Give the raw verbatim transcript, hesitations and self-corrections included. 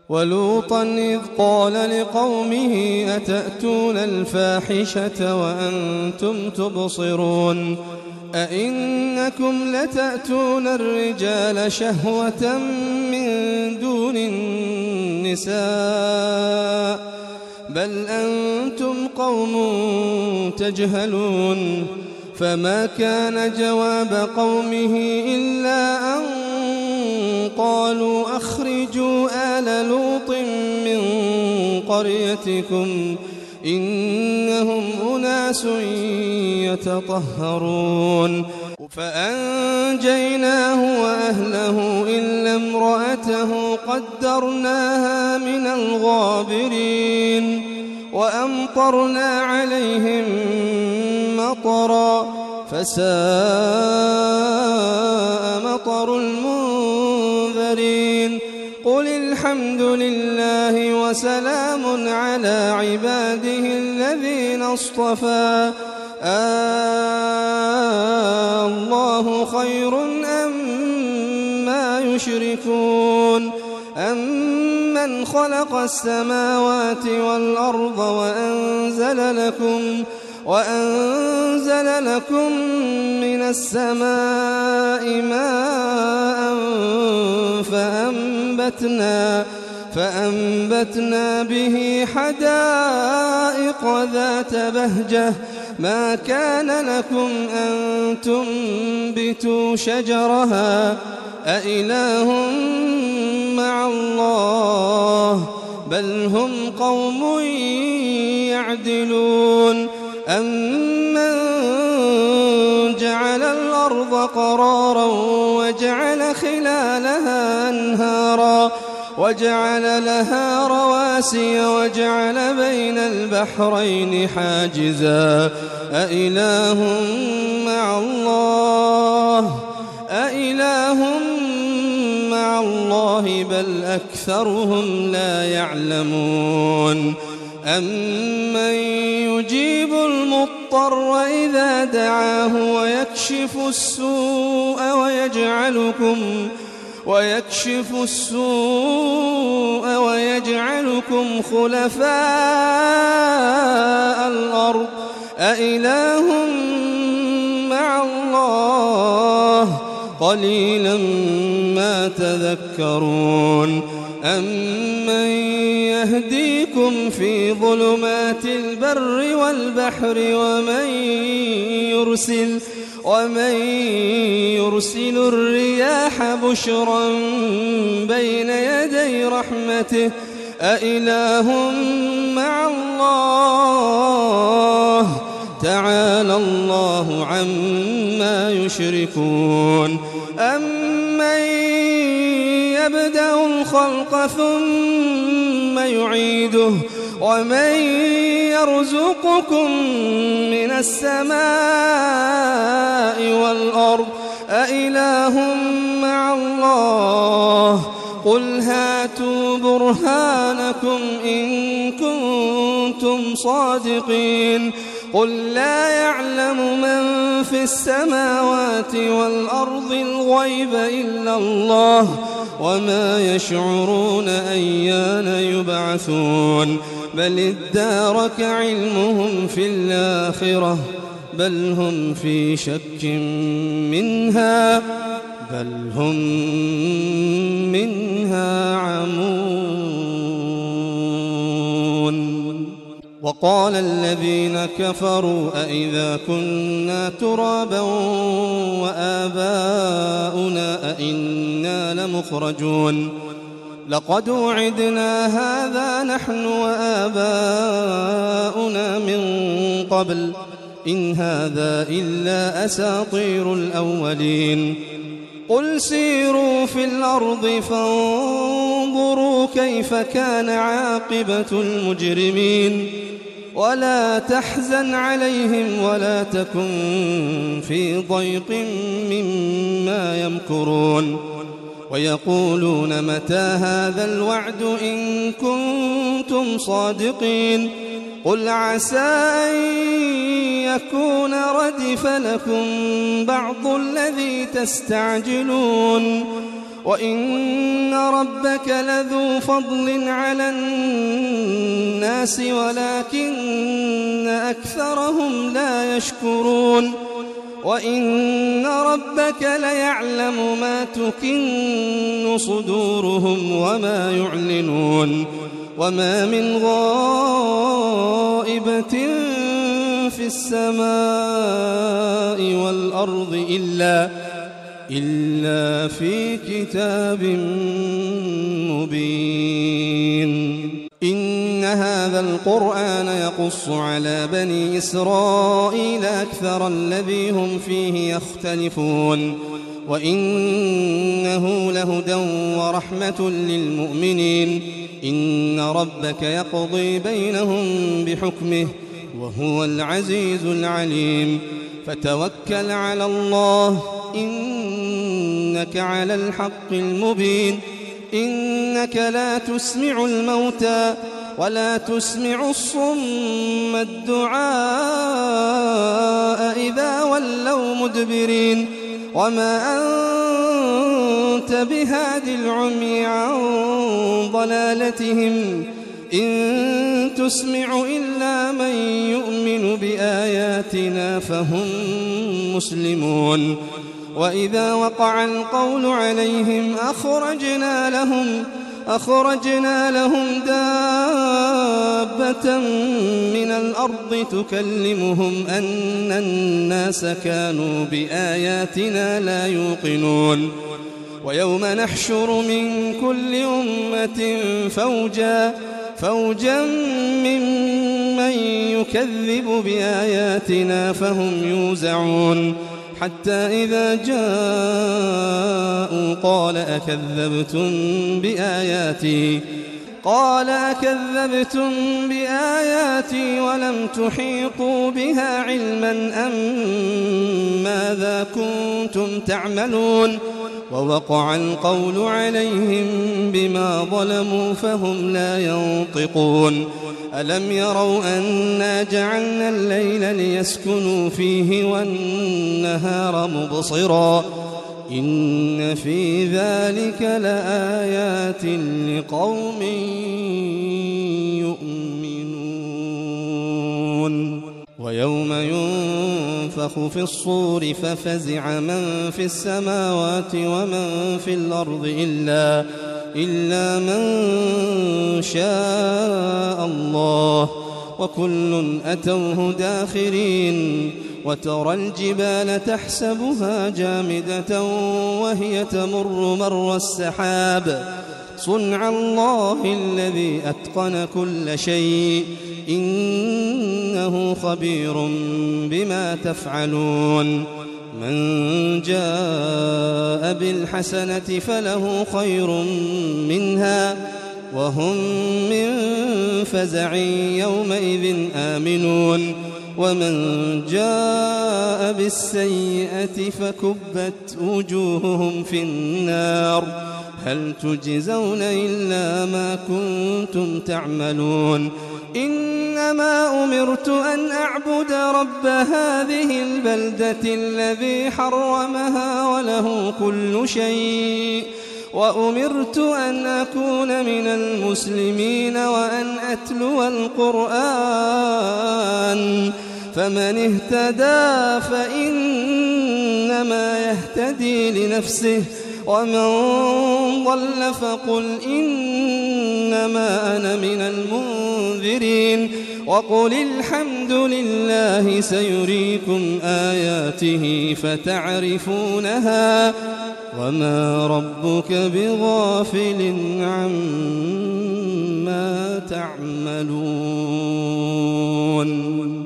ولوطا إذ قال لقومه أتأتون الفاحشة وأنتم تبصرون أئنكم لتأتون الرجال شهوة من دون النساء بل أنتم قوم تجهلون فما كان جواب قومه إلا أن قالوا أخرجوا آل لوط من قريتكم إنهم أناس يتطهرون فأنجيناه وأهله إلا امرأته قدرناها من الغابرين وأمطرنا عليهم مطرا فساء مطر المنذرين قل الحمد لله وسلام على عباده الذين اصطفى آه الله خير أما يشركون أمن خلق السماوات والأرض وأنزل لكم وأنزل لكم من السماء ماء فأنبتنا فأنبتنا به حدائق ذات بهجة ما كان لكم أن تنبتوا شجرها أإله مع الله بل هم قوم يعدلون أمن جعل الأرض قرارا وجعل خلالها أنهارا وجعل لها رواسي وجعل بين البحرين حاجزا أإله مع الله أإله مع الله بل أكثرهم لا يعلمون أمن يجيب المضطر إذا دعاه ويكشف السوء ويجعلكم ويكشف السوء ويجعلكم خلفاء الأرض أإله مع الله قليلا ما تذكرون أمن يهديكم في ظلمات البر والبحر ومن يرسل ومن يرسل الرياح بشرا بين يدي رحمته أإله مع الله تعالى الله عما يشركون أمن يبدأ الخلق ثم يعيده ومن يرزقكم من السماء والأرض أإله مع الله قل هاتوا برهانكم إن كنتم صادقين قل لا يعلم من في السماوات والأرض الغيب إلا الله وما يشعرون أيان يبعثون بل ادارك علمهم في الآخرة بل هم في شك منها بل هم منها عمون وقال الذين كفروا أئذا كنا ترابا وآباؤنا أئنا لمخرجون لقد وعدنا هذا نحن وآباؤنا من قبل إن هذا إلا أساطير الأولين قل سيروا في الأرض فانظروا كيف كان عاقبة المجرمين ولا تحزن عليهم ولا تكن في ضيق مما يمكرون ويقولون متى هذا الوعد إن كنتم صادقين قل عسى أن يكون ردف لكم بعض الذي تستعجلون وإن ربك لذو فضل على الناس ولكن أكثرهم لا يشكرون وإن ربك ليعلم ما تكن صدورهم وما يعلنون وما من غائبة في السماء والأرض إلا إلا في كتاب مبين إن هذا القرآن يقص على بني إسرائيل أكثر الذي هم فيه يختلفون وإنه لهدى ورحمة للمؤمنين إن ربك يقضي بينهم بحكمه وهو العزيز العليم فتوكل على الله إنك على الحق المبين إنك لا تسمع الموتى ولا تسمع الصم الدعاء إذا ولوا مدبرين وما أنت بهاد العمي عن ضلالتهم إن تسمع إلا من يؤمن بآياتنا فهم مسلمون وإذا وقع القول عليهم أخرجنا لهم أخرجنا لهم دابة من الأرض تكلمهم أن الناس كانوا بآياتنا لا يوقنون ويوم نحشر من كل أمة فوجا فوجا ممن يكذب بآياتنا فهم يوزعون حتى إذا جاءوا قال أكذبتم بآياتي قال أكذبتم بآياتي ولم تحيطوا بها علما أم ماذا كنتم تعملون ووقع القول عليهم بما ظلموا فهم لا ينطقون ألم يروا أنا جعلنا الليل ليسكنوا فيه والنهار مبصرا إن في ذلك لآيات لقوم يؤمنون ويوم ينفخ في الصور ففزع من في السماوات ومن في الأرض إلا إلا من شاء الله وكل أتوه داخرين وترى الجبال تحسبها جامدة وهي تمر مر السحاب صنع الله الذي أتقن كل شيء إنه خبير بما تفعلون من جاء بالحسنة فله خير منها وهم من فزع يومئذ آمنون ومن جاء بالسيئة فكبت وجوههم في النار هل تجزون إلا ما كنتم تعملون إنما أمرت أن أعبد رب هذه البلدة الذي حرمها وله كل شيء وأمرت أن أكون من المسلمين وأن أتلو القرآن فمن اهتدى فإنما يهتدي لنفسه ومن ضل فقل إنما أنا من المنذرين وقل الحمد لله سيريكم آياته فتعرفونها وما ربك بغافل عما تعملون